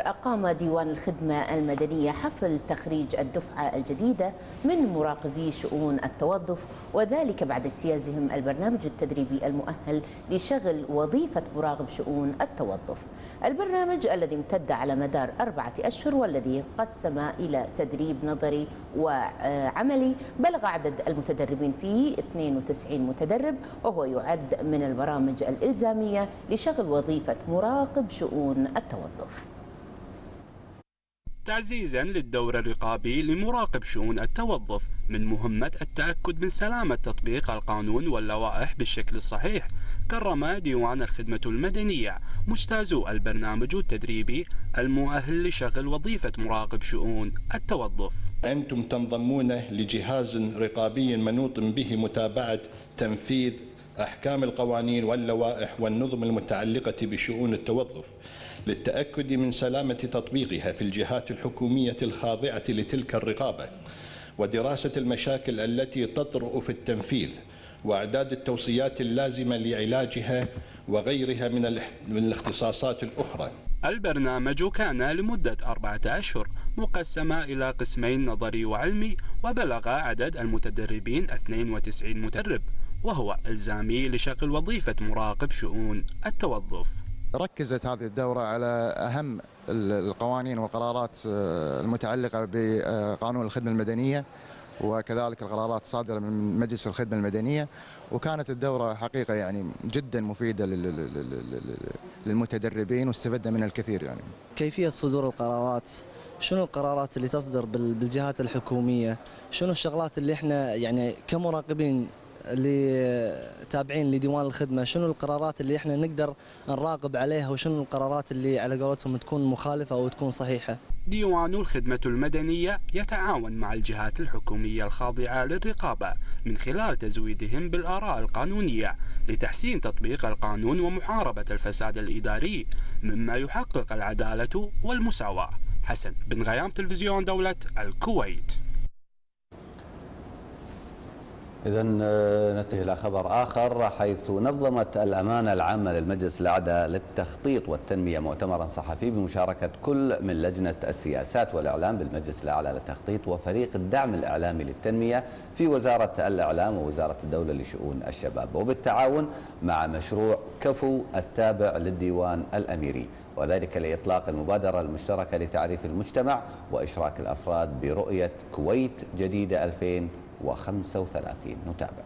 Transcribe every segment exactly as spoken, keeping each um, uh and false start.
أقام ديوان الخدمة المدنية حفل تخريج الدفعة الجديدة من مراقبي شؤون التوظف، وذلك بعد اجتيازهم البرنامج التدريبي المؤهل لشغل وظيفة مراقب شؤون التوظف. البرنامج الذي امتد على مدار أربعة أشهر والذي قسم إلى تدريب نظري وعملي، بلغ عدد المتدربين فيه اثنين وتسعين متدرب، وهو يعد من البرامج الإلزامية لشغل وظيفة مراقب شؤون التوظف. تعزيزا للدور الرقابي لمراقب شؤون التوظف، من مهمة التأكد من سلامة تطبيق القانون واللوائح بالشكل الصحيح، كرم ديوان الخدمة المدنية مجتازو البرنامج التدريبي المؤهل لشغل وظيفة مراقب شؤون التوظف. أنتم تنضمون لجهاز رقابي منوط به متابعة تنفيذ أحكام القوانين واللوائح والنظم المتعلقة بشؤون التوظف للتأكد من سلامة تطبيقها في الجهات الحكومية الخاضعة لتلك الرقابة، ودراسة المشاكل التي تطرأ في التنفيذ، وإعداد التوصيات اللازمة لعلاجها وغيرها من الاختصاصات الأخرى. البرنامج كان لمدة أربعة أشهر مقسمة إلى قسمين نظري وعلمي، وبلغ عدد المتدربين اثنين وتسعين متدرب، وهو إلزامي لشغل وظيفة مراقب شؤون التوظف. ركزت هذه الدورة على أهم القوانين والقرارات المتعلقة بقانون الخدمة المدنية، وكذلك القرارات الصادرة من مجلس الخدمة المدنية، وكانت الدورة حقيقة يعني جدا مفيدة للمتدربين واستفدنا منها الكثير. يعني كيفية صدور القرارات، شنو القرارات اللي تصدر بالجهات الحكومية، شنو الشغلات اللي احنا يعني كمراقبين اللي تابعين لديوان الخدمة، شنو القرارات اللي احنا نقدر نراقب عليها، وشنو القرارات اللي على قولتهم تكون مخالفة أو تكون صحيحة. ديوان الخدمة المدنية يتعاون مع الجهات الحكومية الخاضعة للرقابة من خلال تزويدهم بالآراء القانونية لتحسين تطبيق القانون ومحاربة الفساد الإداري، مما يحقق العدالة والمساواة. حسن بن غيام، تلفزيون دولة الكويت. إذا ننتقل إلى خبر آخر، حيث نظمت الأمانة العامة للمجلس الأعلى للتخطيط والتنمية مؤتمرا صحفي بمشاركة كل من لجنة السياسات والإعلام بالمجلس الأعلى للتخطيط وفريق الدعم الإعلامي للتنمية في وزارة الإعلام ووزارة الدولة لشؤون الشباب، وبالتعاون مع مشروع كفو التابع للديوان الأميري، وذلك لإطلاق المبادرة المشتركة لتعريف المجتمع وإشراك الأفراد برؤية كويت جديدة ألفين وخمسة وثلاثين. نتابع.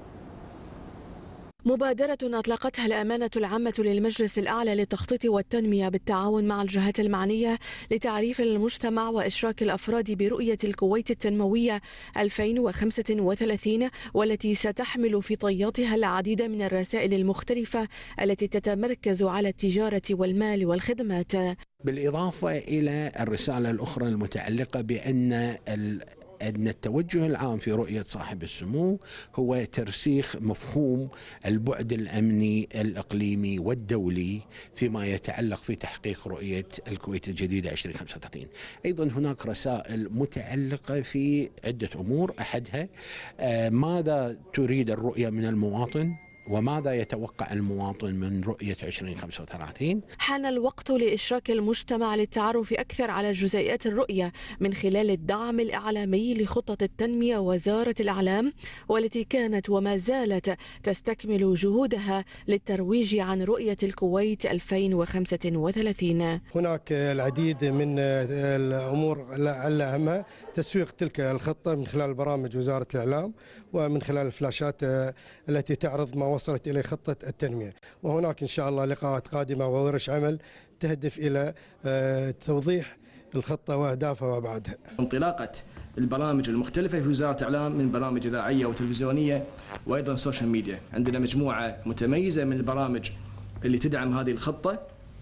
مبادرة أطلقتها الأمانة العامة للمجلس الأعلى للتخطيط والتنمية بالتعاون مع الجهات المعنية لتعريف المجتمع وإشراك الأفراد برؤية الكويت التنموية ألفين وخمسة وثلاثين، والتي ستحمل في طياتها العديد من الرسائل المختلفة التي تتمركز على التجارة والمال والخدمات، بالإضافة إلى الرسالة الأخرى المتعلقة بأن ال أن التوجه العام في رؤية صاحب السمو هو ترسيخ مفهوم البعد الأمني الإقليمي والدولي فيما يتعلق في تحقيق رؤية الكويت الجديدة ألفين وخمسة وثلاثين. أيضا هناك رسائل متعلقة في عدة أمور، أحدها ماذا تريد الرؤية من المواطن، وماذا يتوقع المواطن من رؤية ألفين وخمسة وثلاثين. حان الوقت لإشراك المجتمع للتعرف أكثر على جزئيات الرؤية من خلال الدعم الإعلامي لخطة التنمية وزارة الإعلام، والتي كانت وما زالت تستكمل جهودها للترويج عن رؤية الكويت ألفين وخمسة وثلاثين. هناك العديد من الأمور على أهمها تسويق تلك الخطة من خلال برامج وزارة الإعلام ومن خلال الفلاشات التي تعرض ما وصلت إليه خطة التنمية، وهناك إن شاء الله لقاءات قادمة وورش عمل تهدف إلى توضيح الخطة وأهدافها وأبعادها. انطلاقة البرامج المختلفة في وزارة الإعلام من برامج إذاعية وتلفزيونية وأيضا سوشيال ميديا، عندنا مجموعة متميزة من البرامج اللي تدعم هذه الخطة،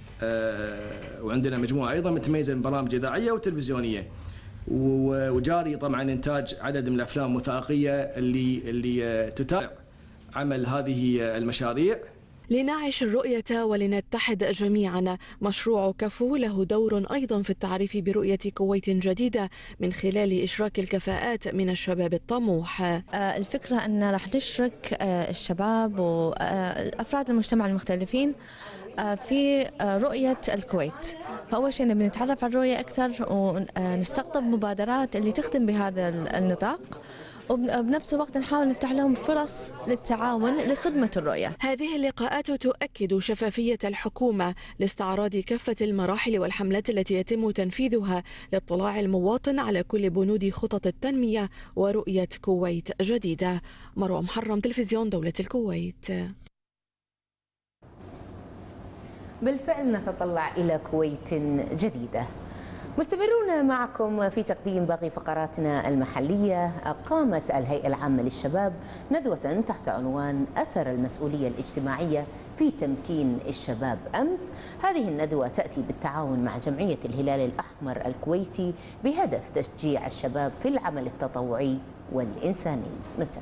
وعندنا مجموعة أيضا متميزة من برامج إذاعية وتلفزيونية، وجاري طبعا إنتاج عدد من الأفلام الوثائقية اللي اللي تتابع عمل هذه المشاريع. لنعيش الرؤية ولنتحد جميعا. مشروع كفو له دور أيضا في التعريف برؤية كويت جديدة من خلال إشراك الكفاءات من الشباب الطموح. الفكرة أن راح نشرك الشباب وأفراد المجتمع المختلفين في رؤية الكويت. فأول شيء نبي نتعرف على الرؤية أكثر ونستقطب مبادرات اللي تخدم بهذا النطاق، وبنفس الوقت نحاول نفتح لهم فرص للتعاون لخدمة الرؤية. هذه اللقاءات تؤكد شفافية الحكومة لاستعراض كافة المراحل والحملات التي يتم تنفيذها لاطلاع المواطن على كل بنود خطط التنمية ورؤية كويت جديدة. مروة محرم، تلفزيون دولة الكويت. بالفعل نتطلع إلى كويت جديدة. مستمرون معكم في تقديم باقي فقراتنا المحلية. قامت الهيئة العامة للشباب ندوة تحت عنوان أثر المسؤولية الاجتماعية في تمكين الشباب أمس. هذه الندوة تأتي بالتعاون مع جمعية الهلال الأحمر الكويتي بهدف تشجيع الشباب في العمل التطوعي والإنساني. نتابع.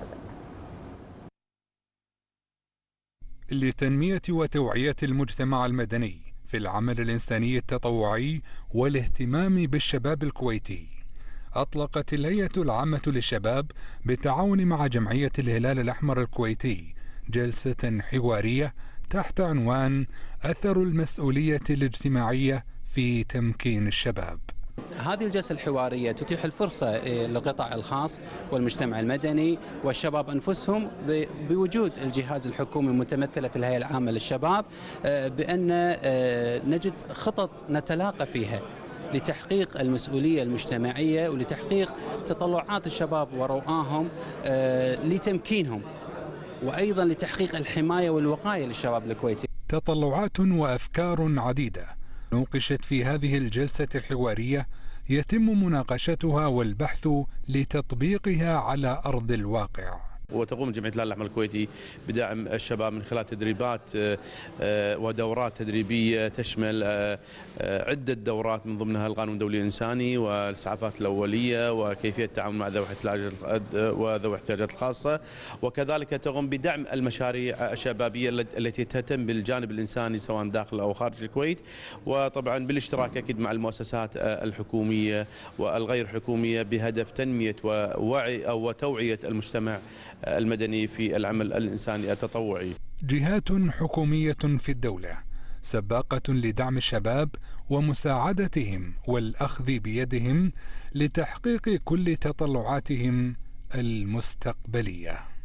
لتنمية وتوعية المجتمع المدني في العمل الإنساني التطوعي والاهتمام بالشباب الكويتي، أطلقت الهيئة العامة للشباب بالتعاون مع جمعية الهلال الأحمر الكويتي جلسة حوارية تحت عنوان أثر المسؤولية الاجتماعية في تمكين الشباب. هذه الجلسة الحوارية تتيح الفرصة للقطاع الخاص والمجتمع المدني والشباب أنفسهم بوجود الجهاز الحكومي المتمثلة في الهيئة العامة للشباب بأن نجد خطط نتلاقى فيها لتحقيق المسؤولية المجتمعية ولتحقيق تطلعات الشباب ورؤاهم لتمكينهم، وأيضا لتحقيق الحماية والوقاية للشباب الكويتي. تطلعات وأفكار عديدة نوقشت في هذه الجلسة الحوارية يتم مناقشتها والبحث لتطبيقها على أرض الواقع. وتقوم جمعية الهلال الأحمر الكويتي بدعم الشباب من خلال تدريبات ودورات تدريبية تشمل عدة دورات من ضمنها القانون الدولي الإنساني والإسعافات الأولية وكيفية التعامل مع ذوي الاحتياجات الخاصة، وكذلك تقوم بدعم المشاريع الشبابية التي تهتم بالجانب الإنساني سواء داخل أو خارج الكويت، وطبعا بالاشتراك أكيد مع المؤسسات الحكومية والغير حكومية بهدف تنمية ووعي أو توعية المجتمع المدني في العمل الإنساني التطوعي. جهات حكومية في الدولة سباقة لدعم الشباب ومساعدتهم والأخذ بيدهم لتحقيق كل تطلعاتهم المستقبلية.